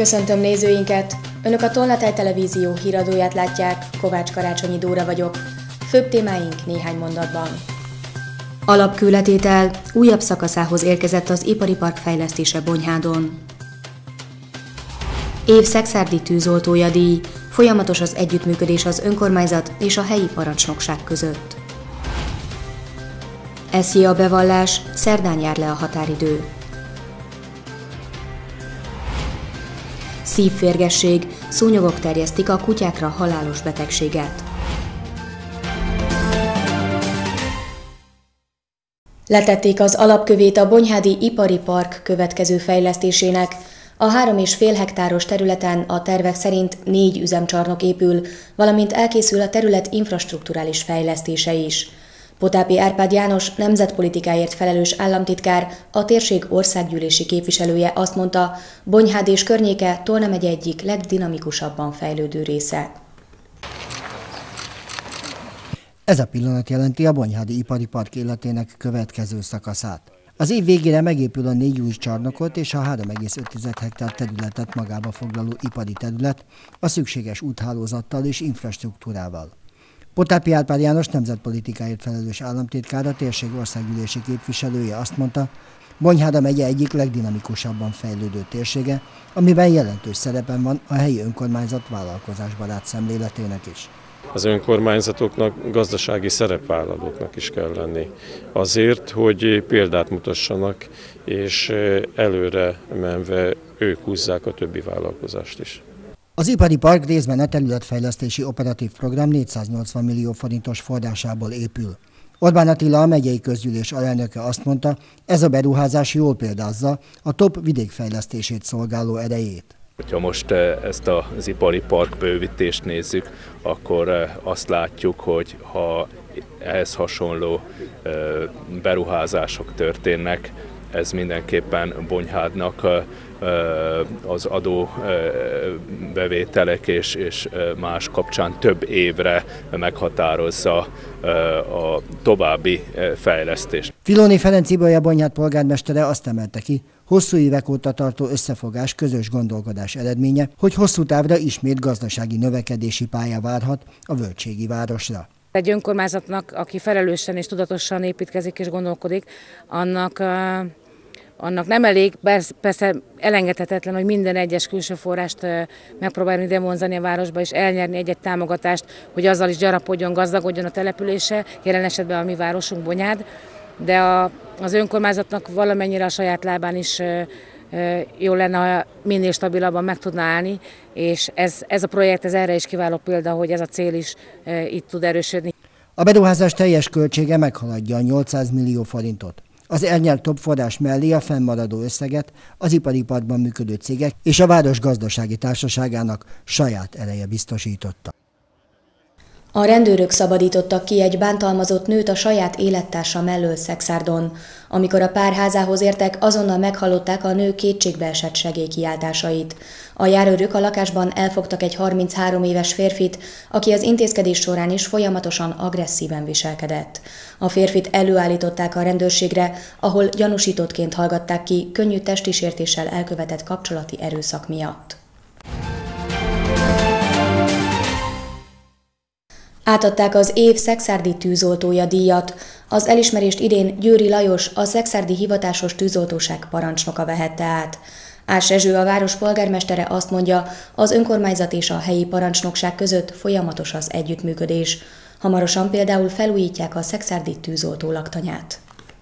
Köszöntöm nézőinket! Önök a Tolnatáj Televízió híradóját látják, Kovács Karácsonyi Dóra vagyok. Főbb témáink néhány mondatban. Alapkőletétel újabb szakaszához érkezett az ipari park fejlesztése Bonyhádon. Év szekszárdi tűzoltója díj, folyamatos az együttműködés az önkormányzat és a helyi parancsnokság között. SZIA bevallás, szerdán jár le a határidő. Szívférgesség, szúnyogok terjesztik a kutyákra halálos betegséget. Letették az alapkövét a Bonyhádi Ipari Park következő fejlesztésének. A 3,5 hektáros területen a tervek szerint 4 üzemcsarnok épül, valamint elkészül a terület infrastrukturális fejlesztése is. Potápi Árpád János nemzetpolitikáért felelős államtitkár, a térség országgyűlési képviselője azt mondta, Bonyhád és környéke Tolna megye egyik legdinamikusabban fejlődő része. Ez a pillanat jelenti a Bonyhádi Ipari Park életének következő szakaszát. Az év végére megépül a 4 új csarnokot és a 3,5 hektár területet magába foglaló ipari terület a szükséges úthálózattal és infrastruktúrával. Potápi Árpád János nemzetpolitikáért felelős államtitkár, a térség országgyűlési képviselője azt mondta, Bonyhád megye egyik legdinamikusabban fejlődő térsége, amiben jelentős szerepen van a helyi önkormányzat vállalkozásbarát szemléletének is. Az önkormányzatoknak gazdasági szerepvállalóknak is kell lenni azért, hogy példát mutassanak, és előre menve ők húzzák a többi vállalkozást is. Az ipari park részben a területfejlesztési operatív program 480 millió forintos forrásából épül. Orbán Attila, a megyei közgyűlés alelnöke azt mondta, ez a beruházás jól példázza a TOP vidékfejlesztését szolgáló erejét. Ha most ezt az ipari park bővítést nézzük, akkor azt látjuk, hogy ha ehhez hasonló beruházások történnek, ez mindenképpen Bonyhádnak az adóbevételek és más kapcsán több évre meghatározza a további fejlesztést. Filóni Ferenc Ibolya Bonyhád polgármestere azt emelte ki, hosszú évek óta tartó összefogás, közös gondolkodás eredménye, hogy hosszú távra ismét gazdasági növekedési pálya várhat a völgységi városra. Egy önkormányzatnak, aki felelősen és tudatosan építkezik és gondolkodik, annak nem elég, persze elengedhetetlen, hogy minden egyes külső forrást megpróbálni ide vonzani a városba, és elnyerni egy-egy támogatást, hogy azzal is gyarapodjon, gazdagodjon a települése, jelen esetben a mi városunk Bonyhád, de az önkormányzatnak valamennyire a saját lábán is jó lenne, ha minél stabilabban meg tudna állni, és ez a projekt erre is kiváló példa, hogy ez a cél is itt tud erősödni. A beruházás teljes költsége meghaladja a 800 millió forintot. Az elnyert több forrás mellé a fennmaradó összeget az ipari parkban működő cégek és a Város Gazdasági Társaságának saját ereje biztosította. A rendőrök szabadítottak ki egy bántalmazott nőt a saját élettársa mellől Szekszárdon. Amikor a pár házához értek, azonnal meghallották a nő kétségbeesett segélykiáltásait. A járőrök a lakásban elfogtak egy 33 éves férfit, aki az intézkedés során is folyamatosan agresszíven viselkedett. A férfit előállították a rendőrségre, ahol gyanúsítottként hallgatták ki könnyű testi sértéssel elkövetett kapcsolati erőszak miatt. Átadták az év szekszárdi tűzoltója díjat. Az elismerést idén Győri Lajos, a szekszárdi hivatásos tűzoltóság parancsnoka vehette át. Ács Ezső, a város polgármestere azt mondja, az önkormányzat és a helyi parancsnokság között folyamatos az együttműködés. Hamarosan például felújítják a szekszárdi tűzoltó laktanyát.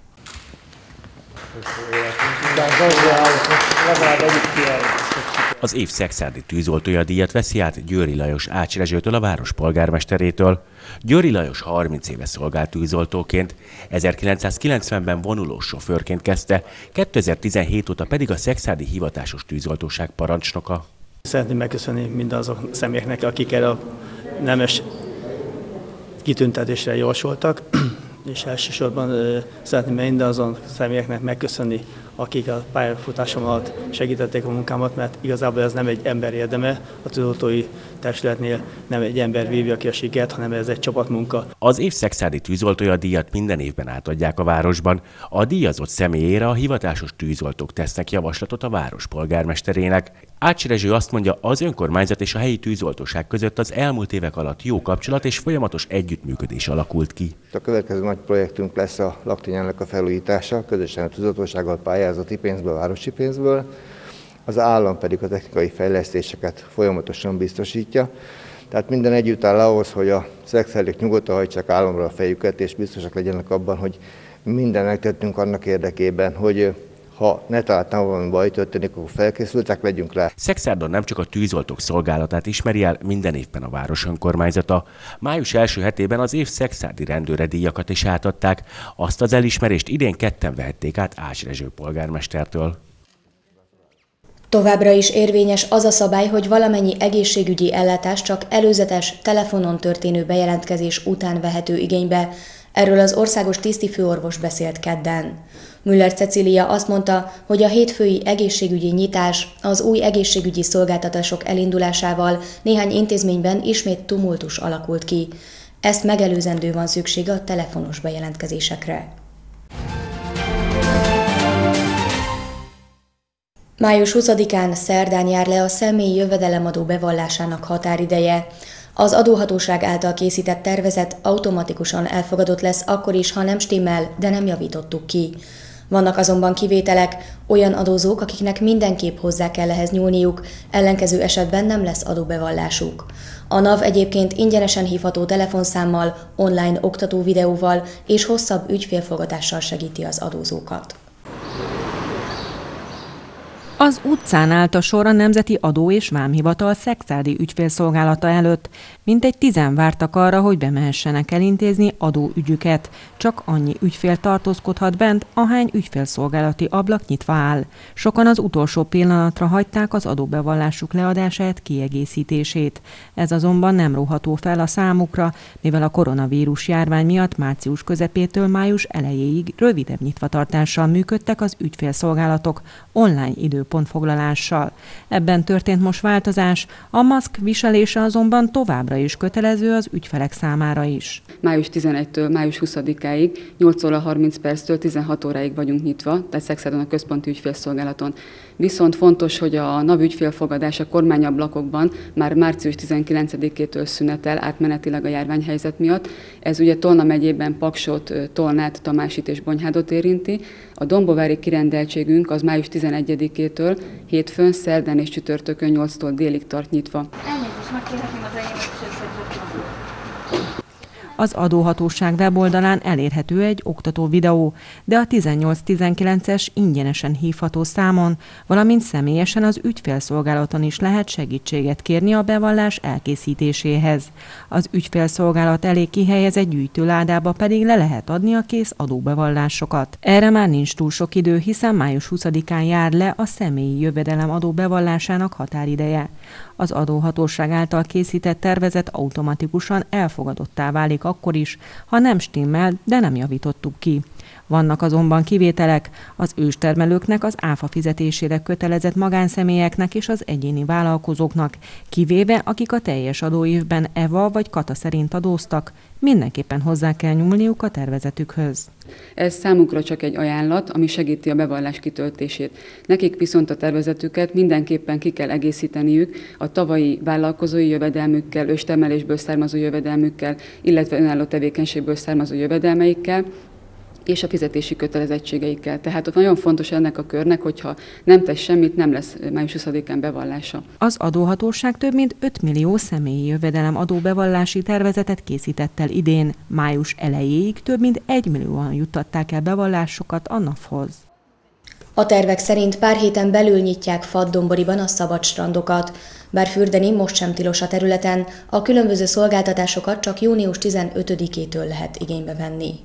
Az év szekszárdi tűzoltója díjat veszi át Győri Lajos Ács Rezsőtől, a város polgármesterétől. Győri Lajos 30 éve szolgált tűzoltóként, 1990-ben vonulós sofőrként kezdte, 2017 óta pedig a szekszárdi hivatásos tűzoltóság parancsnoka. Szeretném megköszönni mindazok személyeknek, akik erre a nemes kitüntetésre jósoltak, és elsősorban szeretném mindazon személyeknek megköszönni akik a pályafutásom alatt segítették a munkámat, mert igazából ez nem egy ember érdeme, a tűzoltói testületnél nem egy ember vívja ki a sikert, hanem ez egy csapatmunka. Az év szekszárdi tűzoltója díjat minden évben átadják a városban. A díjazott személyére a hivatásos tűzoltók tesznek javaslatot a város polgármesterének. Ács Rezső azt mondja, az önkormányzat és a helyi tűzoltóság között az elmúlt évek alatt jó kapcsolat és folyamatos együttműködés alakult ki. A következő nagy projektünk lesz a laktanyának a felújítása, közösen a tűzoltósággal pályázati pénzből, városi pénzből. Az állam pedig a technikai fejlesztéseket folyamatosan biztosítja. Tehát minden együtt áll ahhoz, hogy a szekszárdiak nyugodtan hajtsák államra a fejüket, és biztosak legyenek abban, hogy mindent megtettünk annak érdekében, hogy ha netáltalán valami baj történik, akkor felkészültek legyünk rá. Szekszárdon nem csak a tűzoltók szolgálatát ismeri el minden évben a város önkormányzata. Május első hetében az év szekszárdi rendőre díjakat is átadták. Azt az elismerést idén ketten vehették át Ács Rezső polgármestertől. Továbbra is érvényes az a szabály, hogy valamennyi egészségügyi ellátás csak előzetes, telefonon történő bejelentkezés után vehető igénybe. Erről az országos tisztifőorvos beszélt kedden. Müller Cecília azt mondta, hogy a hétfői egészségügyi nyitás az új egészségügyi szolgáltatások elindulásával néhány intézményben ismét tumultus alakult ki. Ezt megelőzendő van szükség a telefonos bejelentkezésekre. Május 20-án szerdán jár le a személyi jövedelemadó bevallásának határideje. Az adóhatóság által készített tervezet automatikusan elfogadott lesz akkor is, ha nem stimmel, de nem javítottuk ki. Vannak azonban kivételek, olyan adózók, akiknek mindenképp hozzá kell ehhez nyúlniuk, ellenkező esetben nem lesz adóbevallásuk. A NAV egyébként ingyenesen hívható telefonszámmal, online oktató videóval és hosszabb ügyfélfogadással segíti az adózókat. Az utcán állt a sor a Nemzeti Adó- és Vámhivatal szekszárdi ügyfélszolgálata előtt. Mintegy 10 vártak arra, hogy bemehessenek elintézni adóügyüket. Csak annyi ügyfél tartózkodhat bent, ahány ügyfélszolgálati ablak nyitva áll. Sokan az utolsó pillanatra hagyták az adóbevallásuk leadását, kiegészítését. Ez azonban nem róható fel a számukra, mivel a koronavírus járvány miatt március közepétől május elejéig rövidebb nyitvatartással működtek az ügyfélszolgálatok online időpontfoglalással. Ebben történt most változás, a maszk viselése azonban továbbra is kötelező az ügyfelek számára is. Május 11-től május 20-áig 8 óra 30 perctől 16 óráig vagyunk nyitva, tehát Szekszárdon a központi ügyfélszolgálaton. Viszont fontos, hogy a NAV ügyfélfogadás a kormányablakokban már március 19-től szünetel átmenetileg a járványhelyzet miatt. Ez ugye Tolna megyében Paksot, Tolnát, Tamásit és Bonyhádot érinti. A dombovári kirendeltségünk az május 11-től hétfőn, szerdán és csütörtökön 8-tól délig tart nyitva. Az adóhatóság weboldalán elérhető egy oktató videó, de a 1819-es ingyenesen hívható számon, valamint személyesen az ügyfélszolgálaton is lehet segítséget kérni a bevallás elkészítéséhez. Az ügyfélszolgálat elé kihelyezett gyűjtőládába pedig le lehet adni a kész adóbevallásokat. Erre már nincs túl sok idő, hiszen május 20-án jár le a személyi jövedelemadó bevallásának határideje. Az adóhatóság által készített tervezet automatikusan elfogadottá válik akkor is, ha nem stimmel, de nem javítottuk ki. Vannak azonban kivételek, az őstermelőknek, az áfa fizetésére kötelezett magánszemélyeknek és az egyéni vállalkozóknak, kivéve akik a teljes adóévben EVA vagy KATA szerint adóztak, mindenképpen hozzá kell nyúlniuk a tervezetükhöz. Ez számukra csak egy ajánlat, ami segíti a bevallás kitöltését. Nekik viszont a tervezetüket mindenképpen ki kell egészíteniük a tavalyi vállalkozói jövedelmükkel, őstermelésből származó jövedelmükkel, illetve önálló tevékenységből származó jövedelmeikkel, és a fizetési kötelezettségeikkel. Tehát nagyon fontos ennek a körnek, hogyha nem tesz semmit, nem lesz május 20-án bevallása. Az adóhatóság több mint 5 millió személyi jövedelem adóbevallási tervezetet készített el idén. Május elejéig több mint 1 millióan juttatták el bevallásokat a NAV-hoz. A tervek szerint pár héten belül nyitják Fadddomboriban a szabad strandokat. Bár fürdeni most sem tilos a területen, a különböző szolgáltatásokat csak június 15-től lehet igénybe venni.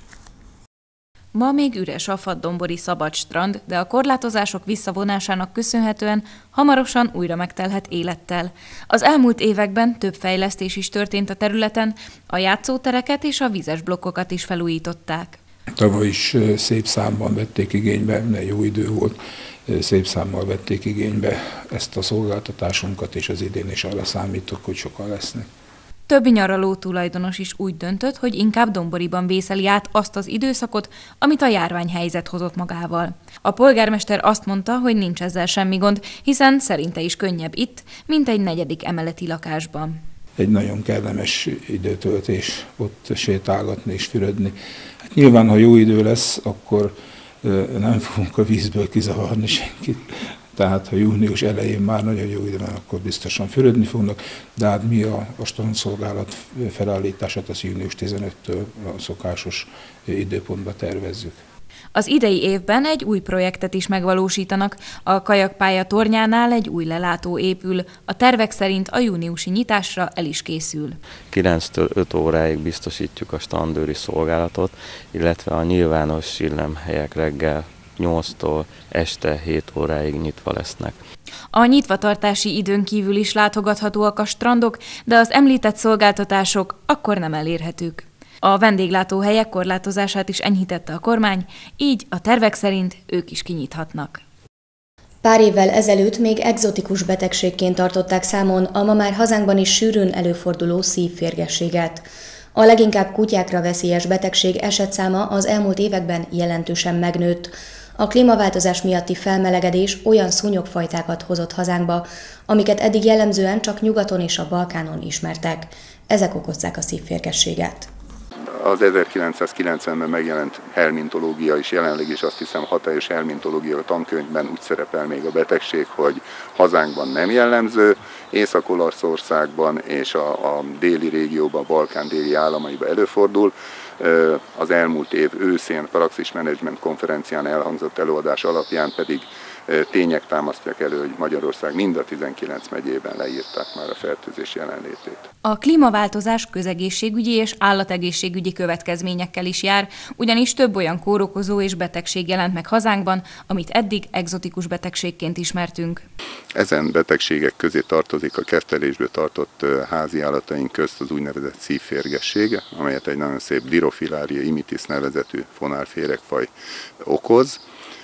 Ma még üres a Fadddombori szabad strand, de a korlátozások visszavonásának köszönhetően hamarosan újra megtelhet élettel. Az elmúlt években több fejlesztés is történt a területen, a játszótereket és a vízes blokkokat is felújították. Tavaly is szép számban vették igénybe, mert jó idő volt, szép számmal vették igénybe ezt a szolgáltatásunkat, és az idén is arra számítok, hogy sokan lesznek. Több nyaraló tulajdonos is úgy döntött, hogy inkább Domboriban vészeli át azt az időszakot, amit a járványhelyzet hozott magával. A polgármester azt mondta, hogy nincs ezzel semmi gond, hiszen szerinte is könnyebb itt, mint egy 4. emeleti lakásban. Egy nagyon kellemes időtöltés ott sétálgatni és fürödni. Hát nyilván, ha jó idő lesz, akkor nem fogunk a vízből kizavarni senkit. Tehát, ha június elején már nagyon jó idő van, akkor biztosan fürödni fognak, de hát mi a strandszolgálat felállítását az június 15-től a szokásos időpontba tervezzük. Az idei évben egy új projektet is megvalósítanak. A kajakpálya tornyánál egy új lelátó épül. A tervek szerint a júniusi nyitásra el is készül. 9-től 5 óráig biztosítjuk a strandőri szolgálatot, illetve a nyilvános sillemhelyek reggel 8-tól este 7 óráig nyitva lesznek. A nyitvatartási időn kívül is látogathatóak a strandok, de az említett szolgáltatások akkor nem elérhetők. A vendéglátóhelyek korlátozását is enyhítette a kormány, így a tervek szerint ők is kinyithatnak. Pár évvel ezelőtt még egzotikus betegségként tartották számon a ma már hazánkban is sűrűn előforduló szívférgességet. A leginkább kutyákra veszélyes betegség esetszáma az elmúlt években jelentősen megnőtt. A klímaváltozás miatti felmelegedés olyan szúnyogfajtákat hozott hazánkba, amiket eddig jellemzően csak nyugaton és a Balkánon ismertek. Ezek okozzák a szívférgességet. Az 1990-ben megjelent helmintológia is jelenleg is azt hiszem hatályos helmintológia tankönyvben úgy szerepel még a betegség, hogy hazánkban nem jellemző, Észak-Olaszországban és a déli régióban, a Balkán déli államaiban előfordul. Az elmúlt év őszén Praxis Management konferencián elhangzott előadás alapján pedig tények támasztják elő, hogy Magyarország mind a 19 megyében leírták már a fertőzés jelenlétét. A klímaváltozás közegészségügyi és állategészségügyi következményekkel is jár, ugyanis több olyan kórokozó és betegség jelent meg hazánkban, amit eddig egzotikus betegségként ismertünk. Ezen betegségek közé tartozik a kettelésből tartott házi állataink közt az úgynevezett szívférgesség, amelyet egy nagyon szép Dirophilaria immitis nevezetű fonálféregfaj okoz.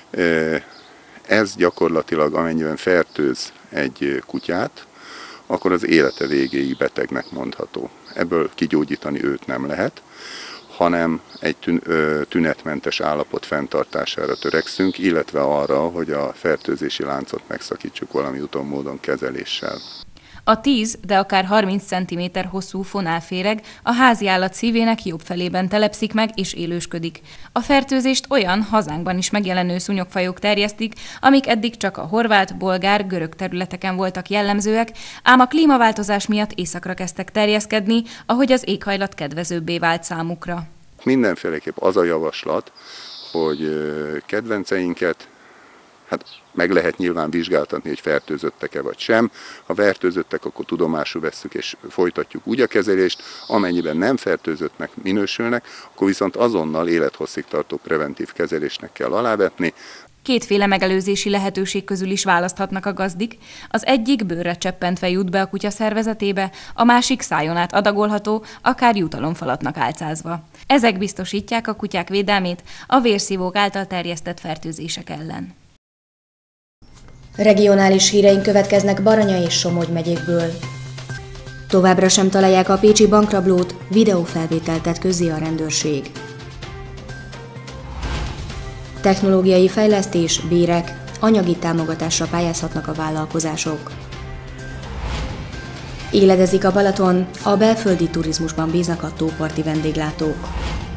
Ez gyakorlatilag amennyiben fertőz egy kutyát, akkor az élete végéig betegnek mondható. Ebből kigyógyítani őt nem lehet, hanem egy tünetmentes állapot fenntartására törekszünk, illetve arra, hogy a fertőzési láncot megszakítsuk valami úton módon kezeléssel. A 10, de akár 30 cm hosszú fonálféreg a háziállat szívének jobb felében telepszik meg és élősködik. A fertőzést olyan hazánkban is megjelenő szúnyogfajok terjesztik, amik eddig csak a horvát, bolgár, görög területeken voltak jellemzőek, ám a klímaváltozás miatt északra kezdtek terjeszkedni, ahogy az éghajlat kedvezőbbé vált számukra. Mindenféleképp az a javaslat, hogy kedvenceinket meg lehet nyilván vizsgáltatni, hogy fertőzöttek-e vagy sem. Ha fertőzöttek, akkor tudomásul vesszük és folytatjuk úgy a kezelést. Amennyiben nem fertőzöttnek minősülnek, akkor viszont azonnal élethosszig tartó preventív kezelésnek kell alávetni. Kétféle megelőzési lehetőség közül is választhatnak a gazdik. Az egyik bőrre cseppentve jut be a kutya szervezetébe, a másik szájon át adagolható, akár jutalomfalatnak álcázva. Ezek biztosítják a kutyák védelmét a vérszívók által terjesztett fertőzések ellen. Regionális híreink következnek Baranya és Somogy megyékből. Továbbra sem találják a pécsi bankrablót, videófelvételt tett közzé a rendőrség. Technológiai fejlesztés, bérek, anyagi támogatásra pályázhatnak a vállalkozások. Éledezik a Balaton, a belföldi turizmusban bíznak a tóparti vendéglátók.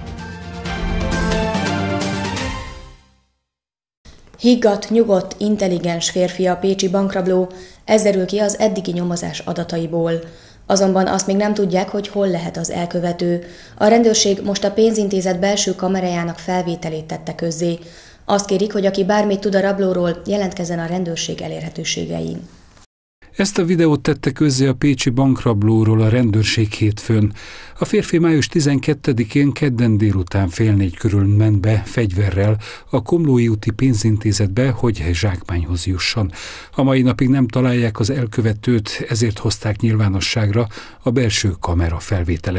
Higgadt, nyugodt, intelligens férfi a pécsi bankrabló, ez derül ki az eddigi nyomozás adataiból. Azonban azt még nem tudják, hogy hol lehet az elkövető. A rendőrség most a pénzintézet belső kamerájának felvételét tette közzé. Azt kérik, hogy aki bármit tud a rablóról, jelentkezzen a rendőrség elérhetőségein. Ezt a videót tette közzé a pécsi bankrablóról a rendőrség hétfőn. A férfi május 12-én kedden délután 3:30 körül ment be fegyverrel a Komlói úti pénzintézetbe, hogy zsákmányhoz jusson. A mai napig nem találják az elkövetőt, ezért hozták nyilvánosságra a belső kamera felvételeit.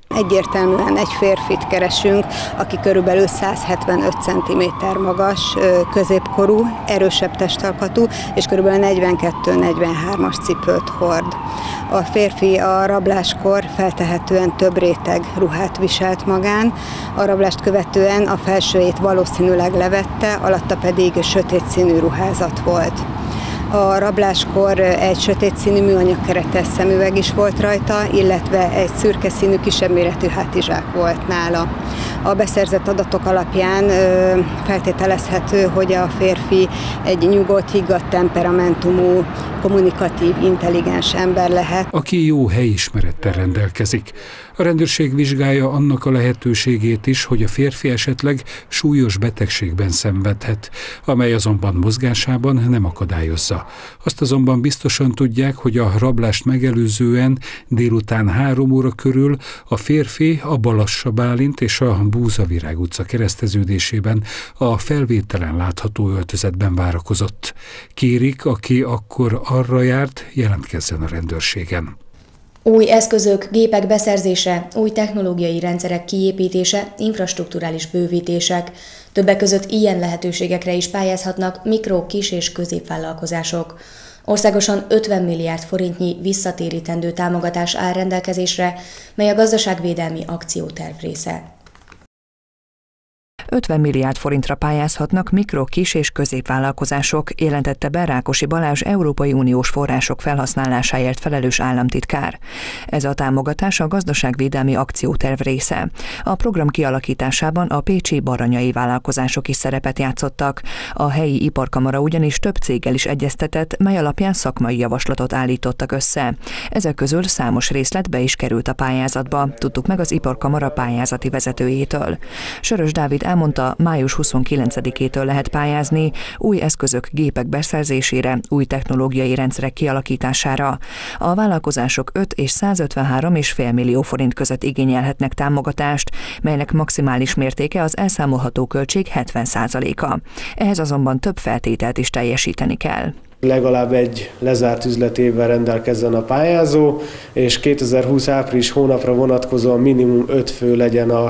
Egyértelműen egy férfit keresünk, aki körülbelül 175 cm magas, középkorú, erősebb testalkatú, és körülbelül 42-43-as cipőt hord. A férfi a rabláskor feltehetően több réteg ruhát viselt magán, a rablást követően a felsőjét valószínűleg levette, alatta pedig sötét színű ruházat volt. A rabláskor egy sötét színű műanyagkeretes szemüveg is volt rajta, illetve egy szürke színű kisebb méretű hátizsák volt nála. A beszerzett adatok alapján feltételezhető, hogy a férfi egy nyugodt, higgadt temperamentumú, kommunikatív, intelligens ember lehet, aki jó helyismerettel rendelkezik. A rendőrség vizsgálja annak a lehetőségét is, hogy a férfi esetleg súlyos betegségben szenvedhet, amely azonban mozgásában nem akadályozza. Azt azonban biztosan tudják, hogy a rablást megelőzően délután 3 óra körül a férfi a Balassa Bálint és a Búzavirág utca kereszteződésében a felvételen látható öltözetben várakozott. Kérik, aki akkor arra járt, jelentkezzen a rendőrségen. Új eszközök, gépek beszerzése, új technológiai rendszerek kiépítése, infrastrukturális bővítések. Többek között ilyen lehetőségekre is pályázhatnak mikro-, kis- és középvállalkozások. Országosan 50 milliárd forintnyi visszatérítendő támogatás áll rendelkezésre, mely a gazdaságvédelmi akcióterv része. 50 milliárd forintra pályázhatnak mikro-, kis- és középvállalkozások, jelentette be Rákosi Balázs Európai Uniós források felhasználásáért felelős államtitkár. Ez a támogatás a gazdaságvédelmi akcióterv része. A program kialakításában a pécsi baranyai vállalkozások is szerepet játszottak. A helyi iparkamara ugyanis több céggel is egyeztetett, mely alapján szakmai javaslatot állítottak össze. Ezek közül számos részlet be is került a pályázatba, tudtuk meg az iparkamara pályázati vezetőjétől. Sörös Dávid elmondta, május 29-től lehet pályázni új eszközök, gépek beszerzésére, új technológiai rendszerek kialakítására. A vállalkozások 5 és 153,5 millió forint között igényelhetnek támogatást, melynek maximális mértéke az elszámolható költség 70%-a. Ehhez azonban több feltételt is teljesíteni kell. Legalább egy lezárt üzletévvel rendelkezzen a pályázó, és 2020 április hónapra vonatkozóan minimum 5 fő legyen a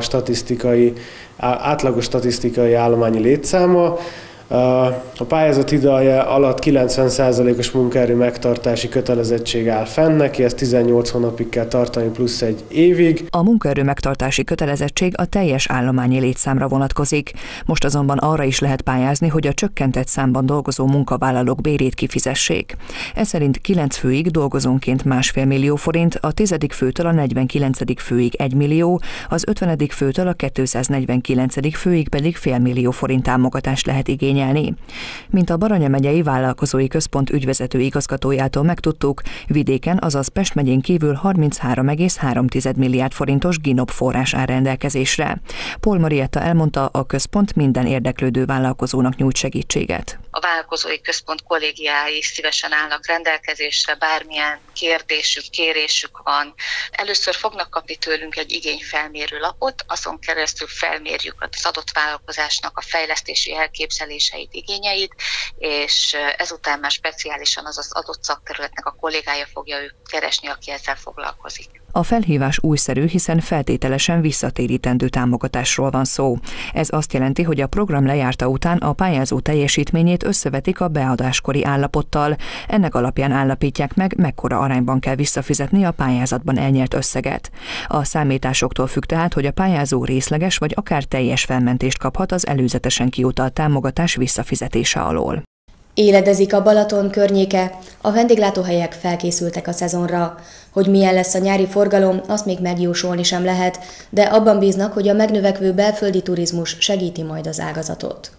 átlagos statisztikai állományi létszáma. A pályázat ideje alatt 90%-os munkaerő megtartási kötelezettség áll fenn, neki ezt 18 hónapig kell tartani plusz egy évig. A munkaerő megtartási kötelezettség a teljes állományi létszámra vonatkozik. Most azonban arra is lehet pályázni, hogy a csökkentett számban dolgozó munkavállalók bérét kifizessék. Ez szerint 9 főig dolgozónként 1,5 millió forint, a 10. főtől a 49. főig 1 millió, az 50. főtől a 249. főig pedig fél millió forint támogatást lehet igényelni. Mint a Baranya megyei vállalkozói központ ügyvezető igazgatójától megtudtuk, vidéken, azaz Pest megyén kívül 33,3 milliárd forintos GINOP forrás áll rendelkezésre. Pól Marietta elmondta, a központ minden érdeklődő vállalkozónak nyújt segítséget. A vállalkozói központ kollégiái szívesen állnak rendelkezésre, bármilyen kérdésük, kérésük van. Először fognak kapni tőlünk egy igényfelmérő lapot, azon keresztül felmérjük az adott vállalkozásnak a fejlesztési elképzeléseit, igényeit, és ezután már speciálisan az adott szakterületnek a kollégája fogja őt keresni, aki ezzel foglalkozik. A felhívás újszerű, hiszen feltételesen visszatérítendő támogatásról van szó. Ez azt jelenti, hogy a program lejárta után a pályázó teljesítményét összevetik a beadáskori állapottal. Ennek alapján állapítják meg, mekkora arányban kell visszafizetni a pályázatban elnyert összeget. A számításoktól függ tehát, hogy a pályázó részleges vagy akár teljes felmentést kaphat az előzetesen kiutalt támogatás visszafizetése alól. Éledezik a Balaton környéke, a vendéglátóhelyek felkészültek a szezonra. Hogy milyen lesz a nyári forgalom, azt még megjósolni sem lehet, de abban bíznak, hogy a megnövekvő belföldi turizmus segíti majd az ágazatot.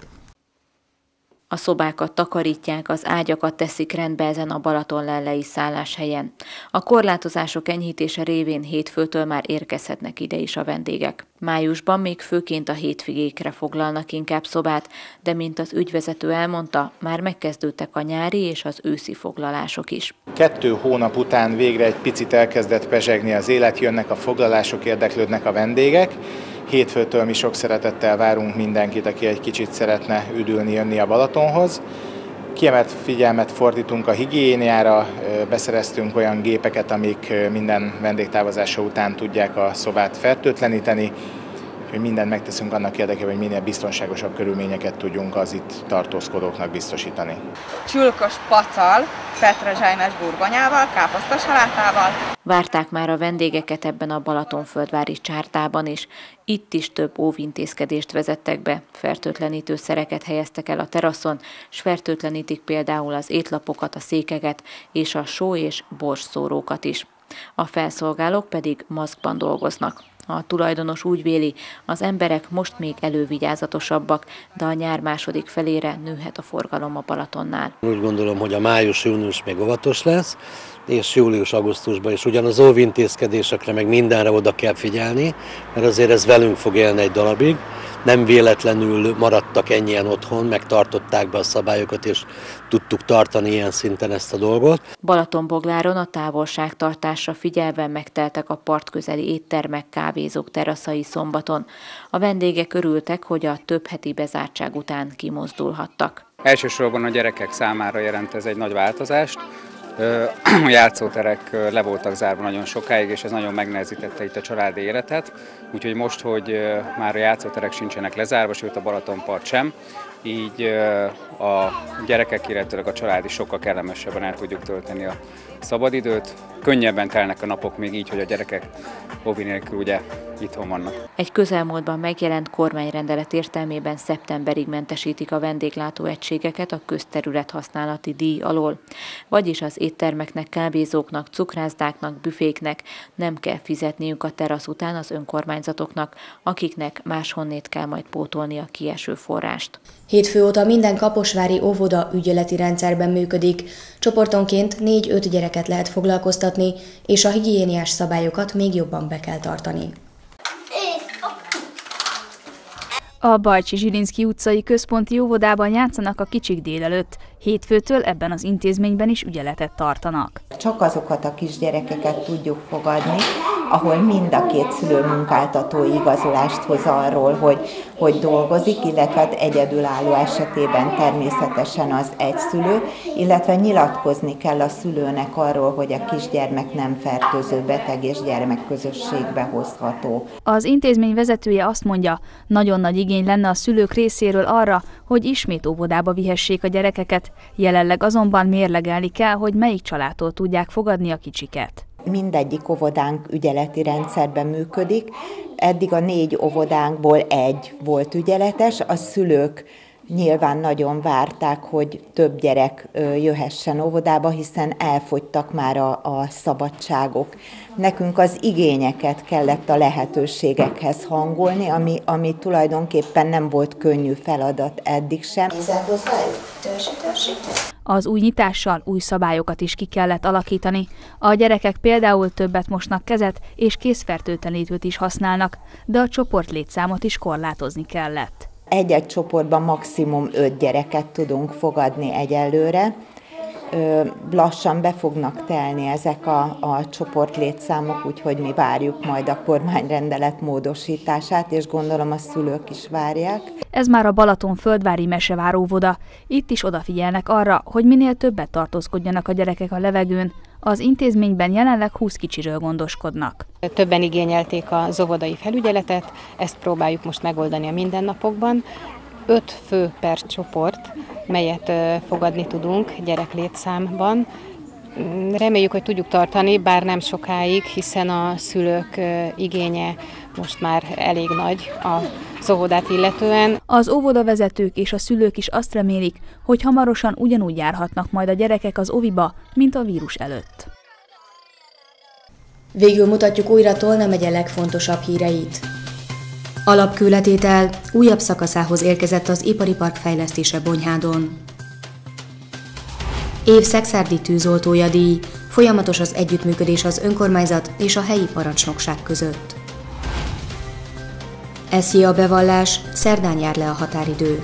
A szobákat takarítják, az ágyakat teszik rendbe ezen a Balatonlellei szálláshelyen. A korlátozások enyhítése révén hétfőtől már érkezhetnek ide is a vendégek. Májusban még főként a hétvégékre foglalnak inkább szobát, de mint az ügyvezető elmondta, már megkezdődtek a nyári és az őszi foglalások is. 2 hónap után végre egy picit elkezdett pezsegni az élet, jönnek a foglalások, érdeklődnek a vendégek. Hétfőtől mi sok szeretettel várunk mindenkit, aki egy kicsit szeretne üdülni, jönni a Balatonhoz. Kiemelt figyelmet fordítunk a higiéniára, beszereztünk olyan gépeket, amik minden vendégtávozása után tudják a szobát fertőtleníteni, hogy mindent megteszünk annak érdekében, hogy minél biztonságosabb körülményeket tudjunk az itt tartózkodóknak biztosítani. Csulkos pacal, petrezselymes burgonyával, káposztasalátával. Várták már a vendégeket ebben a balatonföldvári csártában is. Itt is több óvintézkedést vezettek be, fertőtlenítőszereket helyeztek el a teraszon, s fertőtlenítik például az étlapokat, a székeket és a só- és borsszórókat is. A felszolgálók pedig maszkban dolgoznak. A tulajdonos úgy véli, az emberek most még elővigyázatosabbak, de a nyár második felére nőhet a forgalom a Balatonnál. Úgy gondolom, hogy a május-június még óvatos lesz, és július-augusztusban is ugyanaz óvintézkedésekre, meg mindenre oda kell figyelni, mert azért ez velünk fog élni egy darabig. Nem véletlenül maradtak ennyien otthon, megtartották be a szabályokat, és tudtuk tartani ilyen szinten ezt a dolgot. Balatonbogláron a távolságtartásra figyelve megteltek a partközeli éttermek, kávézók teraszai szombaton. A vendégek örültek, hogy a több heti bezártság után kimozdulhattak. Elsősorban a gyerekek számára jelent ez egy nagy változást. A játszóterek le voltak zárva nagyon sokáig, és ez nagyon megnehezítette itt a családi életet. Úgyhogy most, hogy már a játszóterek sincsenek lezárva, sőt a Balatonpart sem, így a gyerekek, illetve a család is sokkal kellemesebben el tudjuk tölteni a szabadidőt. Könnyebben telnek a napok még így, hogy a gyerekek óvi nélkül ugye itthon vannak. Egy közelmúltban megjelent kormányrendelet értelmében szeptemberig mentesítik a vendéglátóegységeket a közterület használati díj alól. Vagyis az éttermeknek, kávézóknak, cukrászdáknak, büféknek nem kell fizetniük a terasz után az önkormányzatoknak, akiknek máshonnét kell majd pótolni a kieső forrást. Hétfő óta minden kaposvári óvoda ügyeleti rendszerben működik. Csoportonként 4-5 gyereket lehet foglalkoztatni, és a higiéniás szabályokat még jobban be kell tartani. A Bajcsi-Zsilinszky utcai központi óvodában játszanak a kicsik délelőtt. Hétfőtől ebben az intézményben is ügyeletet tartanak. Csak azokat a kisgyerekeket tudjuk fogadni, ahol mind a két szülő munkáltató igazolást hoz arról, hogy dolgozik, illetve egyedülálló esetében természetesen az egy szülő, illetve nyilatkozni kell a szülőnek arról, hogy a kisgyermek nem fertőző beteg és gyermekközösségbe hozható. Az intézmény vezetője azt mondja, nagyon nagy igény lenne a szülők részéről arra, hogy ismét óvodába vihessék a gyerekeket, jelenleg azonban mérlegelni kell, hogy melyik családtól tudják fogadni a kicsiket. Mindegyik óvodánk ügyeleti rendszerben működik. Eddig a 4 óvodánkból 1 volt ügyeletes, a szülők nyilván nagyon várták, hogy több gyerek jöhessen óvodába, hiszen elfogytak már a szabadságok. Nekünk az igényeket kellett a lehetőségekhez hangolni, ami tulajdonképpen nem volt könnyű feladat eddig sem. Az új nyitással új szabályokat is ki kellett alakítani. A gyerekek például többet mosnak kezet és kézfertőtlenítőt is használnak, de a csoportlétszámot is korlátozni kellett. Egy-egy csoportban maximum 5 gyereket tudunk fogadni egyelőre. Lassan be fognak telni ezek a csoportlétszámok, úgyhogy mi várjuk majd a kormányrendelet módosítását, és gondolom a szülők is várják. Ez már a Balatonföldvári Mesevár óvoda. Itt is odafigyelnek arra, hogy minél többet tartózkodjanak a gyerekek a levegőn. Az intézményben jelenleg 20 kicsiről gondoskodnak. Többen igényelték az óvodai felügyeletet, ezt próbáljuk most megoldani a mindennapokban. 5 fő per csoport, melyet fogadni tudunk gyereklétszámban. Reméljük, hogy tudjuk tartani, bár nem sokáig, hiszen a szülők igénye most már elég nagy az óvodát illetően. Az óvodavezetők és a szülők is azt remélik, hogy hamarosan ugyanúgy járhatnak majd a gyerekek az óviba, mint a vírus előtt. Végül mutatjuk újra Tolna megye legfontosabb híreit. Alapkőletétel újabb szakaszához érkezett az ipari park fejlesztése Bonyhádon. Év szekszárdi tűzoltója díj, folyamatos az együttműködés az önkormányzat és a helyi parancsnokság között. SZIA bevallás, szerdán jár le a határidő.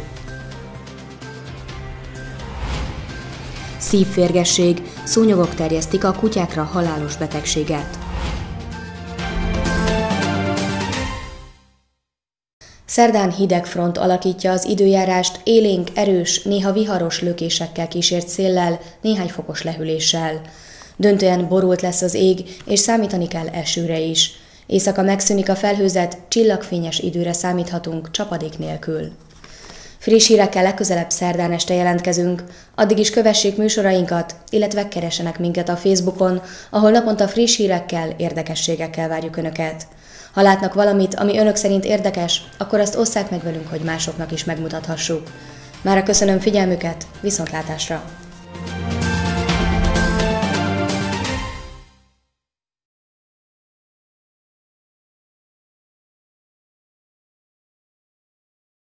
Szívférgesség, szúnyogok terjesztik a kutyákra halálos betegséget. Szerdán hideg front alakítja az időjárást, élénk, erős, néha viharos lökésekkel kísért széllel, néhány fokos lehűléssel. Döntően borult lesz az ég, és számítani kell esőre is. Éjszaka megszűnik a felhőzet, csillagfényes időre számíthatunk csapadék nélkül. Friss hírekkel legközelebb szerdán este jelentkezünk, addig is kövessék műsorainkat, illetve keresenek minket a Facebookon, ahol naponta friss hírekkel, érdekességekkel várjuk Önöket. Ha látnak valamit, ami Önök szerint érdekes, akkor azt osszák meg velünk, hogy másoknak is megmutathassuk. Mára köszönöm figyelmüket, viszontlátásra!